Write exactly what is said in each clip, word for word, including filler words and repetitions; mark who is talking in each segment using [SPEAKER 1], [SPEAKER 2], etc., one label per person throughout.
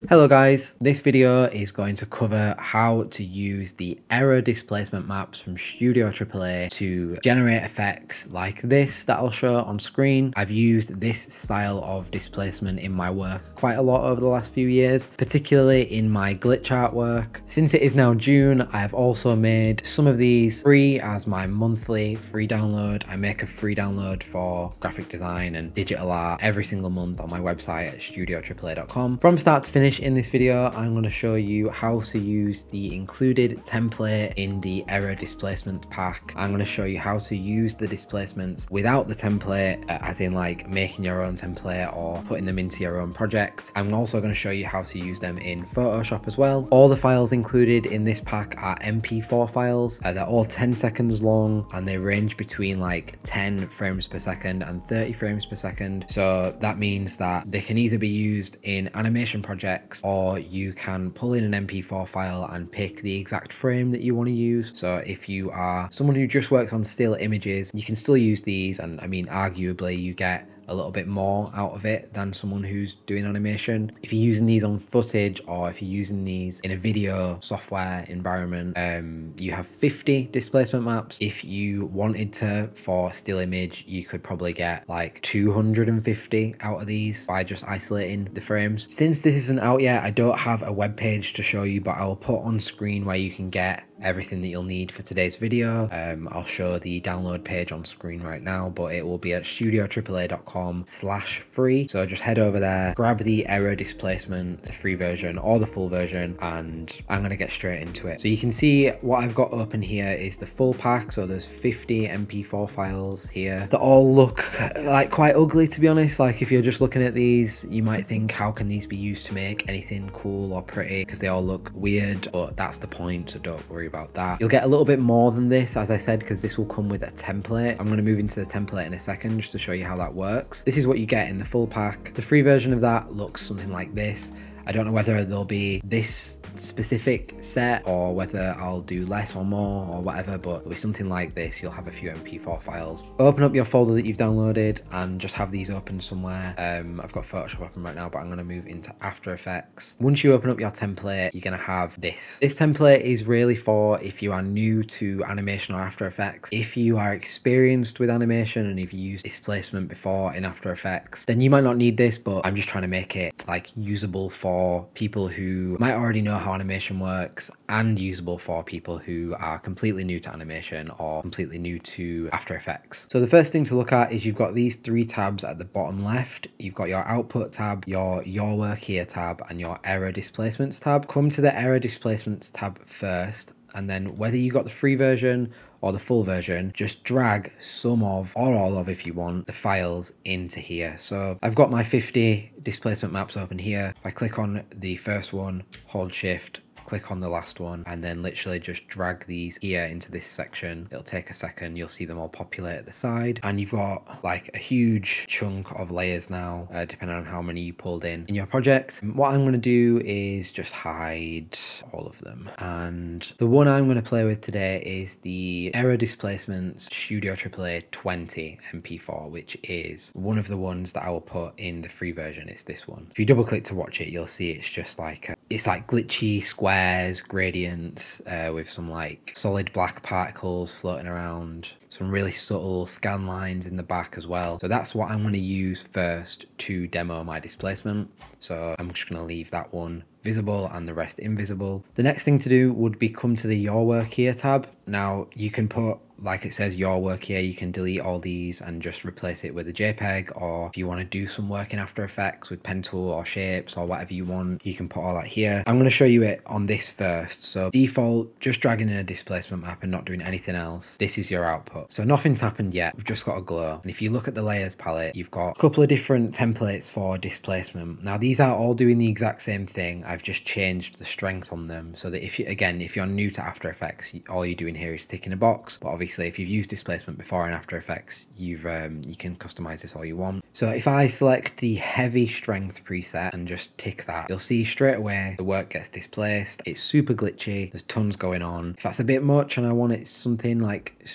[SPEAKER 1] Hello guys, this video is going to cover how to use the error displacement maps from Studio triple A to generate effects like this that I'll show on screen. I've used this style of displacement in my work quite a lot over the last few years, particularly in my glitch artwork. Since it is now June, I have also made some of these free as my monthly free download. I make a free download for graphic design and digital art every single month on my website at studio triple A dot com. From start to finish, in this video, I'm going to show you how to use the included template in the error displacement pack. I'm going to show you how to use the displacements without the template, uh, as in like making your own template or putting them into your own project. I'm also going to show you how to use them in Photoshop as well. All the files included in this pack are M P four files. Uh, they're all ten seconds long and they range between like ten frames per second and thirty frames per second. So that means that they can either be used in animation projects, or you can pull in an M P four file and pick the exact frame that you want to use. So if you are someone who just works on still images, you can still use these, and I mean arguably you get a little bit more out of it than someone who's doing animation. If you're using these on footage, or if you're using these in a video software environment, um, you have fifty displacement maps. If you wanted to for still image, you could probably get like two hundred fifty out of these by just isolating the frames. Since this isn't out yet, I don't have a web page to show you, but I'll put on screen where you can get everything that you'll need for today's video. Um, I'll show the download page on screen right now, but it will be at studio triple A dot com slash free. So just head over there, grab the error displacement, the free version or the full version, and I'm gonna get straight into it. So you can see what I've got open here is the full pack. So there's fifty M P four files here that all look like quite ugly, to be honest. Like if you're just looking at these, you might think, how can these be used to make anything cool or pretty? Because they all look weird, but that's the point, so don't worry about that. You'll get a little bit more than this, as I said, because this will come with a template. I'm going to move into the template in a second just to show you how that works. This is what you get in the full pack. The free version of that looks something like this. I don't know whether there'll be this specific set or whether I'll do less or more or whatever, but it'll be something like this. You'll have a few M P four files. Open up your folder that you've downloaded and just have these open somewhere. Um, I've got Photoshop open right now, but I'm going to move into After Effects. Once you open up your template, you're going to have this. This template is really for if you are new to animation or After Effects. If you are experienced with animation and if you used displacement before in After Effects, then you might not need this, but I'm just trying to make it like usable for for people who might already know how animation works, and usable for people who are completely new to animation or completely new to After Effects. So the first thing to look at is you've got these three tabs at the bottom left. You've got your output tab, your your work here tab, and your error displacements tab. Come to the error displacements tab first, and then whether you got the free version or the full version, just drag some of, or all of if you want, the files into here. So I've got my fifty displacement maps open here. If I click on the first one, hold shift, click on the last one, and then literally just drag these here into this section. It'll take a second, you'll see them all populate at the side, and you've got like a huge chunk of layers now, uh, depending on how many you pulled in in your project. What I'm going to do is just hide all of them, and the one I'm going to play with today is the Error Displacements Studio triple A twenty M P four, which is one of the ones that I will put in the free version. It's this one. If you double click to watch it, you'll see it's just like a, it's like glitchy squares, gradients, uh, with some like solid black particles floating around, some really subtle scan lines in the back as well. So that's what I'm going to use first to demo my displacement. So I'm just going to leave that one visible and the rest invisible. The next thing to do would be come to the Your Work Here tab. Now you can put, like it says, Your Work Here, you can delete all these and just replace it with a JPEG, or if you want to do some work in After Effects with pen tool or shapes or whatever you want, you can put all that here. I'm going to show you it on this first. So default, just dragging in a displacement map and not doing anything else. This is your output. So nothing's happened yet. We've just got a glow. And if you look at the layers palette, you've got a couple of different templates for displacement. Now these are all doing the exact same thing. I've just changed the strength on them so that if you, again, if you're new to After Effects, all you're doing here is ticking a box. But obviously if you've used displacement before in After Effects, you've um, you can customize this all you want. So if I select the heavy strength preset and just tick that, you'll see straight away the work gets displaced. It's super glitchy. There's tons going on. If that's a bit much and I want it something like super light,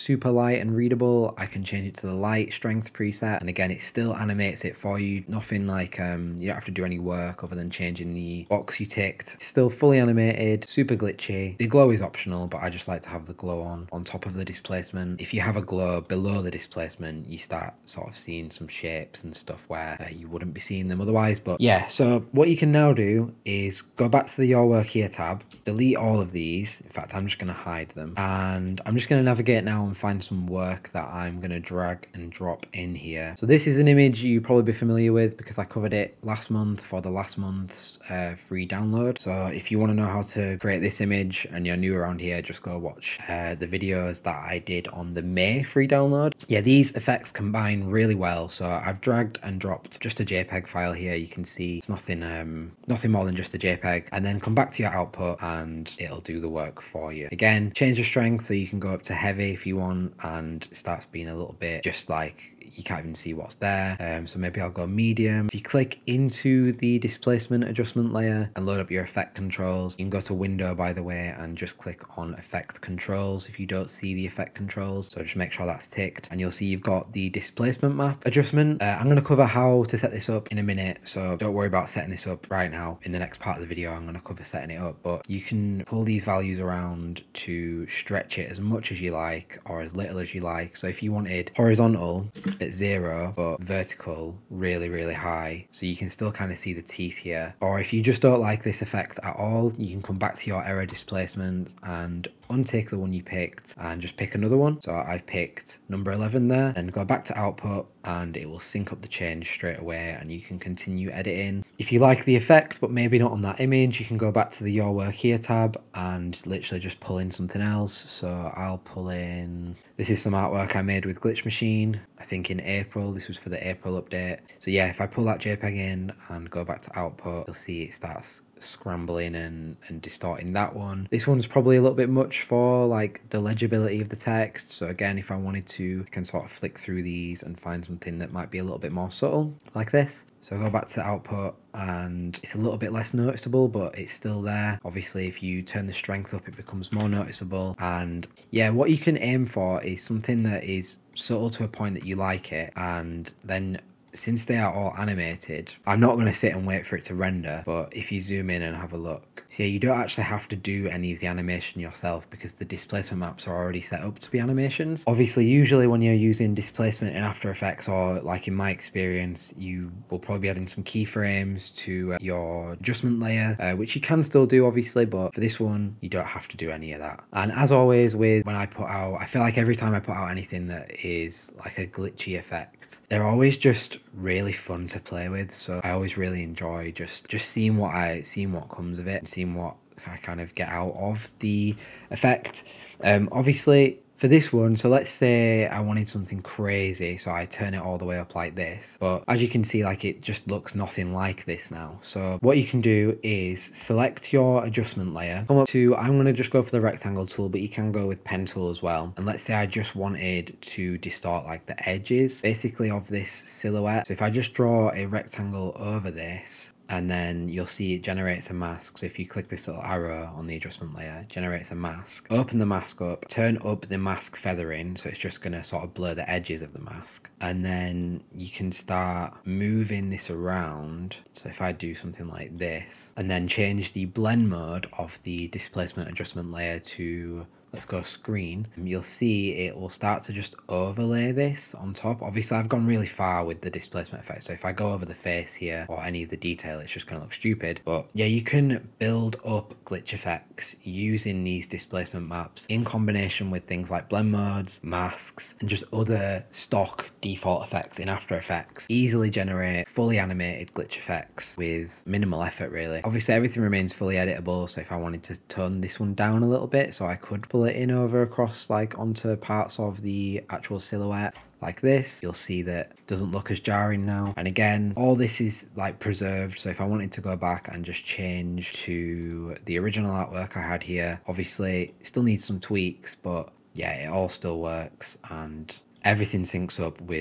[SPEAKER 1] bright and readable, I can change it to the light strength preset, and again it still animates it for you. Nothing like um you don't have to do any work other than changing the box you ticked. It's still fully animated, super glitchy. The glow is optional, but I just like to have the glow on on top of the displacement. If you have a glow below the displacement, you start sort of seeing some shapes and stuff where uh, you wouldn't be seeing them otherwise. But yeah, so what you can now do is go back to the Your Work Here tab, delete all of these. In fact, I'm just going to hide them, and I'm just going to navigate now and find some work that I'm going to drag and drop in here. So this is an image you probably be familiar with because I covered it last month for the last month's uh, free download. So if you want to know how to create this image and you're new around here, just go watch uh, the videos that I did on the May free download. Yeah, these effects combine really well. So I've dragged and dropped just a JPEG file here. You can see it's nothing, um, nothing more than just a JPEG, and then come back to your output and it'll do the work for you. Again, change the strength so you can go up to heavy if you want, and it starts being a little bit just like you can't even see what's there. Um, so maybe I'll go medium. If you click into the displacement adjustment layer and load up your effect controls, you can go to window, by the way, and just click on effect controls if you don't see the effect controls. So just make sure that's ticked, and you'll see you've got the displacement map adjustment. Uh, I'm going to cover how to set this up in a minute, so don't worry about setting this up right now. In the next part of the video, I'm going to cover setting it up, but you can pull these values around to stretch it as much as you like or as little as you like. So if you wanted horizontal at zero but vertical really really high, so you can still kind of see the teeth here, or if you just don't like this effect at all, you can come back to your error displacement and untick the one you picked and just pick another one. So I picked number eleven there, and go back to output and it will sync up the change straight away, and you can continue editing. If you like the effect but maybe not on that image, you can go back to the Your Work Here tab and literally just pull in something else. So I'll pull in, this is some artwork I made with Glitch Machine, I think in April. This was for the April update. So yeah, if I pull that JPEG in and go back to output, you'll see it starts scrambling and and distorting that one. This one's probably a little bit much for like the legibility of the text, so again, if I wanted to, I can sort of flick through these and find something that might be a little bit more subtle like this. So go back to the output and it's a little bit less noticeable, but it's still there. Obviously, if you turn the strength up, it becomes more noticeable. And yeah, what you can aim for is something that is subtle to a point that you like it, and then since they are all animated, I'm not going to sit and wait for it to render, but if you zoom in and have a look, so yeah, you don't actually have to do any of the animation yourself because the displacement maps are already set up to be animations. Obviously, usually when you're using displacement in After Effects, or like in my experience, you will probably be adding some keyframes to uh, your adjustment layer, uh, which you can still do obviously, but for this one, you don't have to do any of that. And as always with when I put out, I feel like every time I put out anything that is like a glitchy effect, they're always just really fun to play with. So I always really enjoy just just seeing what I seeing what comes of it and seeing what I kind of get out of the effect. Um obviously for this one, so let's say I wanted something crazy, so I turn it all the way up like this, but as you can see, like it just looks nothing like this now. So what you can do is select your adjustment layer, come up to, I'm going to just go for the rectangle tool, but you can go with pen tool as well. And let's say I just wanted to distort like the edges basically of this silhouette. So if I just draw a rectangle over this, and then you'll see it generates a mask. So if you click this little arrow on the adjustment layer, it generates a mask. Open the mask up, turn up the mask feathering, so it's just going to sort of blur the edges of the mask. And then you can start moving this around. So if I do something like this, and then change the blend mode of the displacement adjustment layer to, let's go screen, and you'll see it will start to just overlay this on top. Obviously I've gone really far with the displacement effect, so if I go over the face here or any of the detail, it's just going to look stupid. But yeah, you can build up glitch effects using these displacement maps in combination with things like blend modes, masks, and just other stock default effects in After Effects. Easily generate fully animated glitch effects with minimal effort really. Obviously everything remains fully editable, so if I wanted to tone this one down a little bit, so I could pull it in over across like onto parts of the actual silhouette like this, you'll see that it doesn't look as jarring now. And again, all this is like preserved, so if I wanted to go back and just change to the original artwork I had here, obviously it still needs some tweaks, but yeah, it all still works and everything syncs up with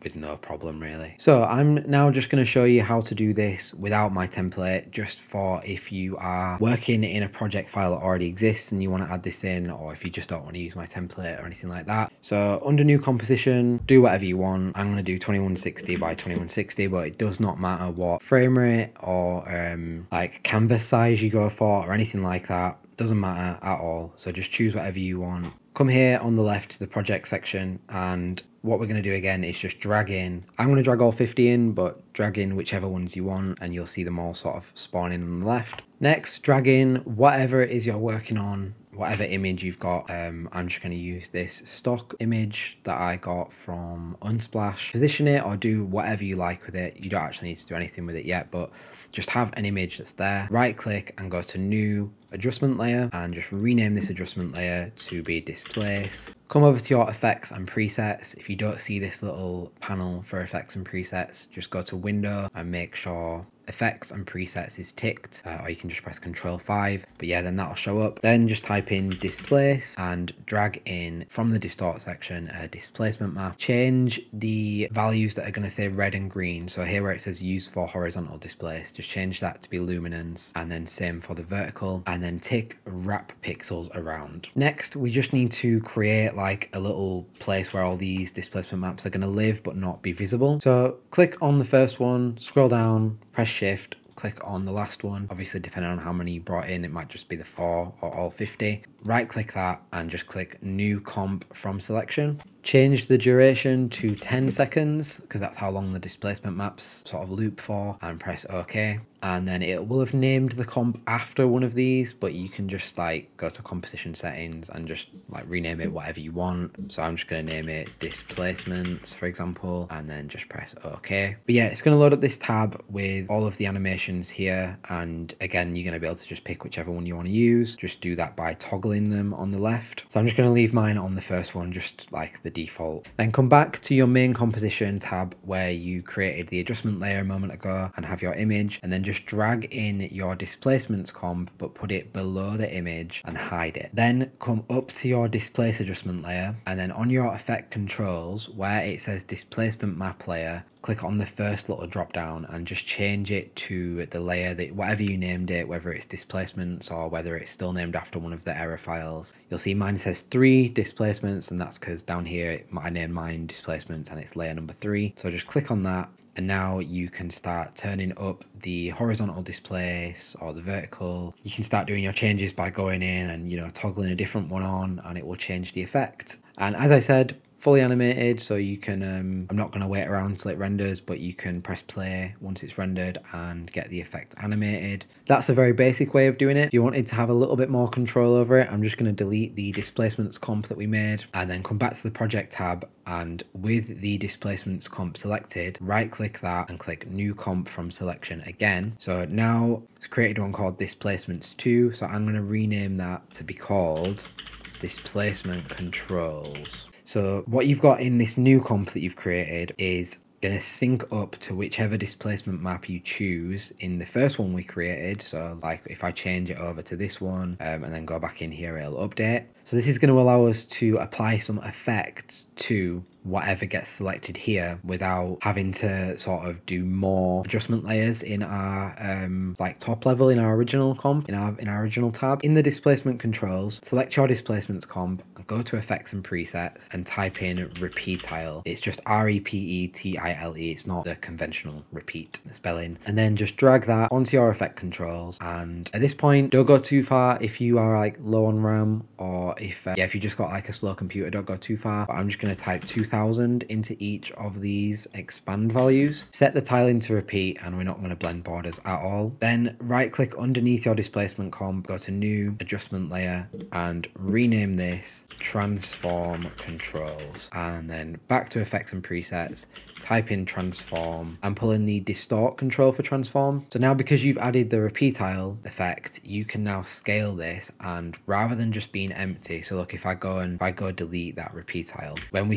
[SPEAKER 1] with no problem really. So I'm now just going to show you how to do this without my template, just for if you are working in a project file that already exists and you want to add this in, or if you just don't want to use my template or anything like that. So under new composition, do whatever you want. I'm going to do twenty-one sixty by twenty-one sixty, but it does not matter what frame rate or um, like canvas size you go for or anything like that. Doesn't matter at all. So just choose whatever you want. Come here on the left to the project section, and what we're going to do again is just drag in. I'm going to drag all fifty in, but drag in whichever ones you want and you'll see them all sort of spawning on the left. Next, drag in whatever it is you're working on, whatever image you've got. Um, I'm just going to use this stock image that I got from Unsplash. Position it or do whatever you like with it. You don't actually need to do anything with it yet, but just have an image that's there. Right click and go to new adjustment layer and just rename this adjustment layer to be displace. Come over to your effects and presets. If you don't see this little panel for effects and presets, just go to window and make sure effects and presets is ticked, uh, or you can just press control five, but yeah, then that'll show up. Then just type in displace and drag in from the distort section a displacement map. Change the values that are going to say red and green. So here where it says use for horizontal displace, just change that to be luminance, and then same for the vertical, and then tick wrap pixels around. Next, we just need to create like a little place where all these displacement maps are going to live but not be visible. So click on the first one, scroll down, press shift, click on the last one. Obviously, depending on how many you brought in, it might just be the four or all fifty. Right click that and just click new comp from selection. Change the duration to ten seconds because that's how long the displacement maps sort of loop for, and press OK. And then it will have named the comp after one of these, but you can just like go to composition settings and just like rename it whatever you want. So I'm just going to name it displacements, for example, and then just press OK. But yeah, it's going to load up this tab with all of the animations here. And again, you're going to be able to just pick whichever one you want to use. Just do that by toggling them on the left. So I'm just going to leave mine on the first one, just like the default. Then come back to your main composition tab where you created the adjustment layer a moment ago and have your image, and then just Just drag in your displacements comp but put it below the image and hide it. Then come up to your displace adjustment layer, and then on your effect controls where it says displacement map layer, click on the first little drop down and just change it to the layer that whatever you named it, whether it's displacements or whether it's still named after one of the error files. You'll see mine says three displacements, and that's because down here I named mine displacements and it's layer number three. So just click on that. And now you can start turning up the horizontal displace or the vertical. You can start doing your changes by going in and, you know, toggling a different one on, and it will change the effect. And as I said, fully animated, so you can, um, I'm not going to wait around till it renders, but you can press play once it's rendered and get the effect animated. That's a very basic way of doing it. If you wanted to have a little bit more control over it, I'm just going to delete the displacements comp that we made and then come back to the project tab, and with the displacements comp selected, right click that and click new comp from selection again. So now it's created one called displacements two, so I'm going to rename that to be called displacement controls. So what you've got in this new comp that you've created is going to sync up to whichever displacement map you choose in the first one we created. So like if I change it over to this one um, and then go back in here, it'll update. So this is going to allow us to apply some effects to whatever gets selected here without having to sort of do more adjustment layers in our um, like top level in our original comp, in our in our original tab. In the displacement controls, select your displacements comp and go to effects and presets and type in repeatile. It's just R E P E T I L E. It's not the conventional repeat spelling. And then just drag that onto your effect controls. And at this point, don't go too far if you are like low on RAM, or if uh, yeah, if you just got like a slow computer, don't go too far. But I'm just going to type two thousand into each of these expand values. Set the tiling to repeat, and we're not going to blend borders at all. Then right click underneath your displacement comp, go to new adjustment layer and rename this transform controls, and then back to effects and presets, type in transform and pull in the distort control for transform. So now because you've added the repeatile effect, you can now scale this, and rather than just being empty, so look, if I go and if I go delete that repeatile, when we scaled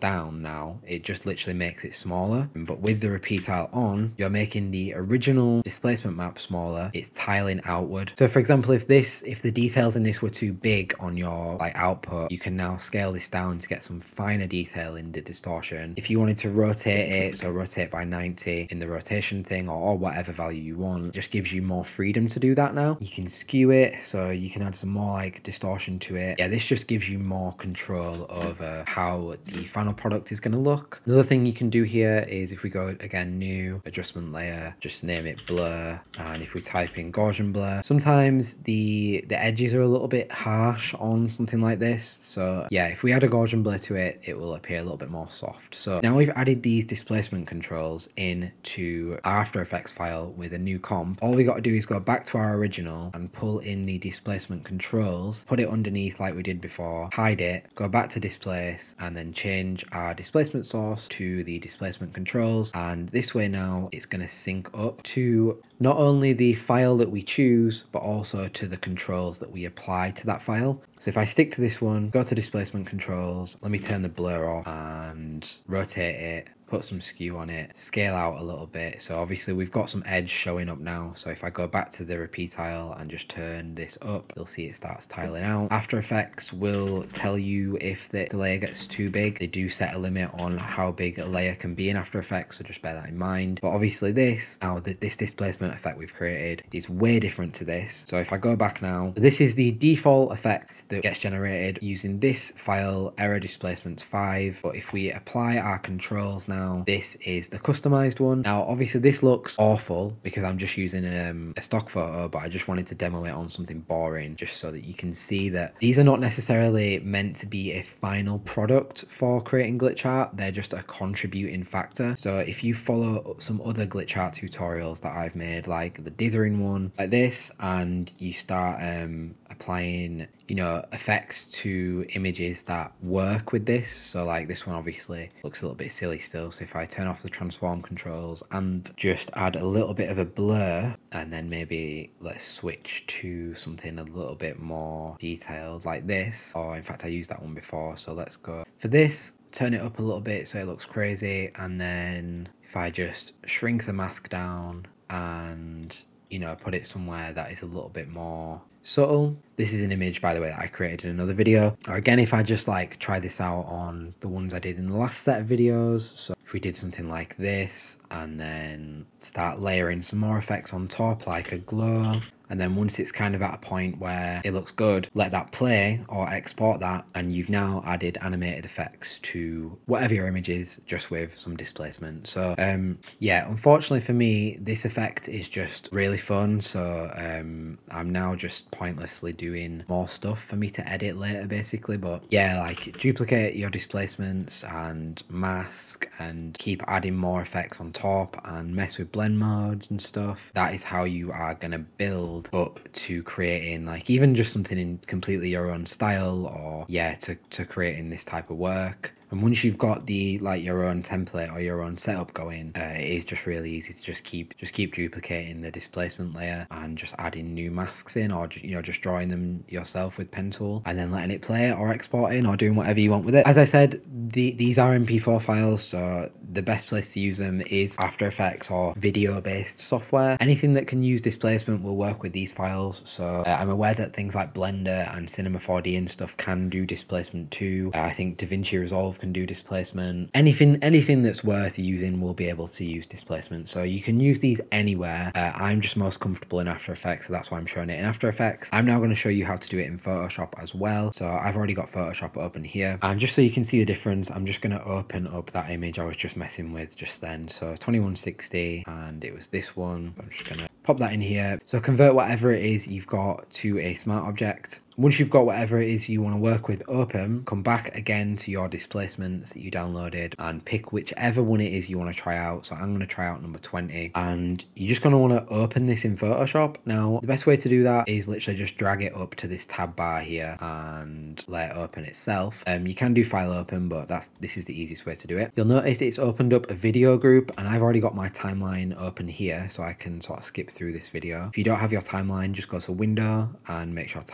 [SPEAKER 1] down now, it just literally makes it smaller. But with the repeat tile on, you're making the original displacement map smaller. It's tiling outward. So for example, if this, if the details in this were too big on your like output, you can now scale this down to get some finer detail in the distortion. If you wanted to rotate it, so rotate by ninety in the rotation thing, or, or whatever value you want, it just gives you more freedom to do that now. You can skew it, so you can add some more like distortion to it. Yeah, this just gives you more control over how the final product is going to look. Another thing you can do here is if we go again, new adjustment layer, just name it blur, and if we type in Gaussian blur, sometimes the the edges are a little bit harsh on something like this. So yeah, if we add a Gaussian blur to it, it will appear a little bit more soft. So now we've added these displacement controls into our After Effects file with a new comp. All we got to do is go back to our original and pull in the displacement controls, put it underneath like we did before, hide it, go back to displace, and then change our displacement source to the displacement controls. And this way now it's going to sync up to not only the file that we choose, but also to the controls that we apply to that file. So if I stick to this one, go to displacement controls, let me turn the blur off and rotate it, put some skew on it, scale out a little bit. So obviously we've got some edge showing up now. So if I go back to the repeat tile and just turn this up, you'll see it starts tiling out. After Effects will tell you if the layer gets too big. They do set a limit on how big a layer can be in After Effects, so just bear that in mind. But obviously this, now the, this displacement effect we've created is way different to this. So if I go back now, this is the default effect that gets generated using this file, error displacements five. But if we apply our controls now, Now this is the customized one. Now obviously this looks awful because I'm just using um, a stock photo, but I just wanted to demo it on something boring just so that you can see that these are not necessarily meant to be a final product for creating glitch art. They're just a contributing factor. So if you follow some other glitch art tutorials that I've made, like the dithering one like this, and you start um, applying, you know, effects to images that work with this. So like this one obviously looks a little bit silly still. So if I turn off the transform controls and just add a little bit of a blur, and then maybe let's switch to something a little bit more detailed like this, or in fact I used that one before. So let's go for this, turn it up a little bit so it looks crazy. And then if I just shrink the mask down and, you know, put it somewhere that is a little bit more subtle. This is an image, by the way, that I created in another video. Or again, if I just like try this out on the ones I did in the last set of videos. So if we did something like this and then start layering some more effects on top, like a glow. And then once it's kind of at a point where it looks good, let that play or export that. And you've now added animated effects to whatever your image is, just with some displacement. So um, yeah, unfortunately for me, this effect is just really fun. So um, I'm now just pointlessly doing more stuff for me to edit later, basically. But yeah, like duplicate your displacements and mask and keep adding more effects on top and mess with blend modes and stuff. That is how you are going to build up to creating like even just something in completely your own style, or yeah, to, to creating this type of work. And once you've got the like your own template or your own setup going, uh, it is just really easy to just keep just keep duplicating the displacement layer and just adding new masks in, or you know, just drawing them yourself with pen tool and then letting it play or exporting or doing whatever you want with it. As I said, the these are M P four files, so the best place to use them is After Effects or video based software. Anything that can use displacement will work with these files. So uh, I'm aware that things like Blender and Cinema four D and stuff can do displacement too. Uh, I think DaVinci Resolve can do displacement. Anything anything that's worth using will be able to use displacement. So you can use these anywhere. Uh, I'm just most comfortable in After Effects, so that's why I'm showing it in After Effects. I'm now going to show you how to do it in Photoshop as well. So I've already got Photoshop open here. And just so you can see the difference, I'm just going to open up that image I was just messing with just then. So twenty-one sixty, and it was this one. I'm just going to pop that in here. So convert whatever it is you've got to a smart object. Once you've got whatever it is you want to work with open, come back again to your displacements that you downloaded and pick whichever one it is you want to try out. So I'm going to try out number twenty, and you're just going to want to open this in Photoshop. Now, the best way to do that is literally just drag it up to this tab bar here and let it open itself. Um, you can do file open, but that's this is the easiest way to do it. You'll notice it's opened up a video group, and I've already got my timeline open here, so I can sort of skip through this video. If you don't have your timeline, just go to window and make sure timeline is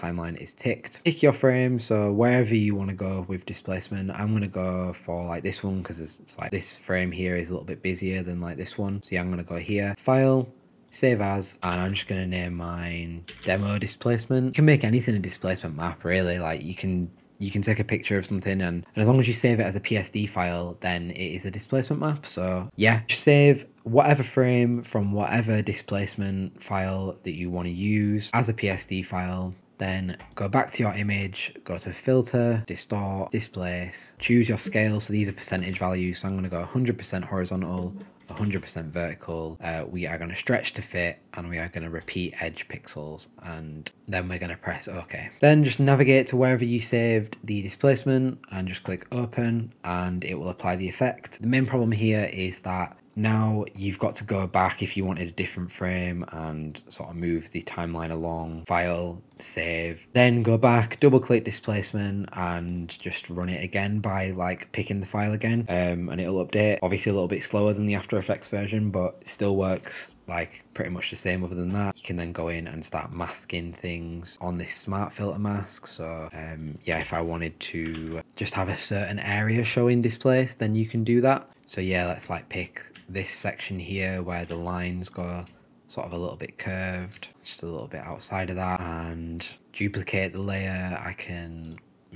[SPEAKER 1] is ticked. Pick your frame, so wherever you want to go with displacement. I'm going to go for like this one because it's, it's like this frame here is a little bit busier than like this one. So yeah, I'm going to go here, file, save as, and I'm just going to name mine demo displacement. You can make anything a displacement map really. Like you can you can take a picture of something, and, and as long as you save it as a P S D file, then it is a displacement map. So yeah, just save whatever frame from whatever displacement file that you want to use as a P S D file. Then go back to your image, go to filter, distort, displace, choose your scale. So these are percentage values. So I'm going to go one hundred percent horizontal, one hundred percent vertical. Uh, we are going to stretch to fit, and we are going to repeat edge pixels, and then we're going to press OK. Then just navigate to wherever you saved the displacement and just click open, and it will apply the effect. The main problem here is that now you've got to go back if you wanted a different frame and sort of move the timeline along. File, save, then go back, double click displacement and just run it again by like picking the file again, um, and it'll update. Obviously a little bit slower than the After Effects version, but it still works like pretty much the same. Other than that, you can then go in and start masking things on this smart filter mask. So um, yeah, if I wanted to just have a certain area showing displaced, then you can do that. So yeah, let's like pick this section here where the lines go sort of a little bit curved, just a little bit outside of that, and duplicate the layer. I can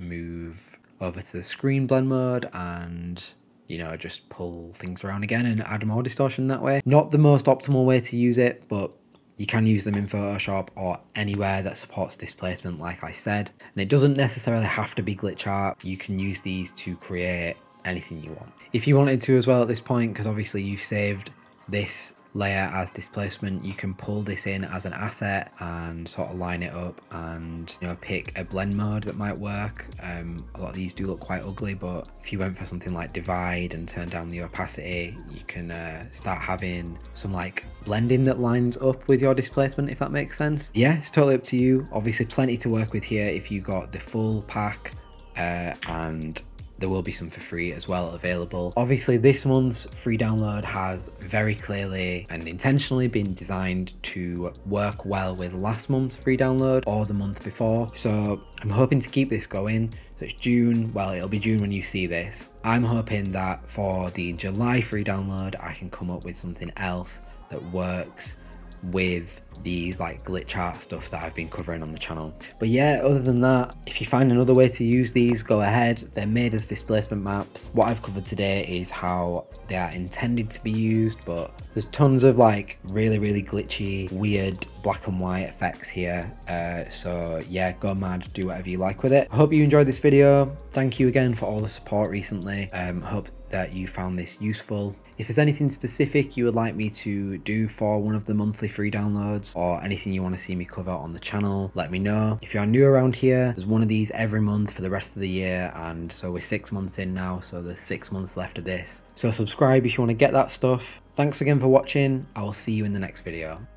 [SPEAKER 1] move over to the screen blend mode and, you know, just pull things around again and add more distortion that way. Not the most optimal way to use it, but you can use them in Photoshop or anywhere that supports displacement, like I said. And it doesn't necessarily have to be glitch art. You can use these to create anything you want. If you wanted to as well at this point, because obviously you've saved this layer as displacement, you can pull this in as an asset and sort of line it up and, you know, pick a blend mode that might work. Um, a lot of these do look quite ugly, but if you went for something like divide and turn down the opacity, you can uh, start having some like blending that lines up with your displacement, if that makes sense. Yeah, it's totally up to you. Obviously plenty to work with here if you got the full pack, uh, and there will be some for free as well available. Obviously this month's free download has very clearly and intentionally been designed to work well with last month's free download or the month before. So I'm hoping to keep this going. So it's June, well, it'll be June when you see this. I'm hoping that for the July free download, I can come up with something else that works with these like glitch art stuff that I've been covering on the channel. But yeah, other than that, if you find another way to use these, go ahead. They're made as displacement maps. What I've covered today is how they are intended to be used, but there's tons of like really really glitchy, weird black and white effects here. Uh, so yeah, go mad, do whatever you like with it. I hope you enjoyed this video. Thank you again for all the support recently. Um, hope that you found this useful. If there's anything specific you would like me to do for one of the monthly free downloads, or anything you want to see me cover on the channel, let me know. If you are new around here, there's one of these every month for the rest of the year, and so we're six months in now, so there's six months left of this. So subscribe if you want to get that stuff. Thanks again for watching. I will see you in the next video.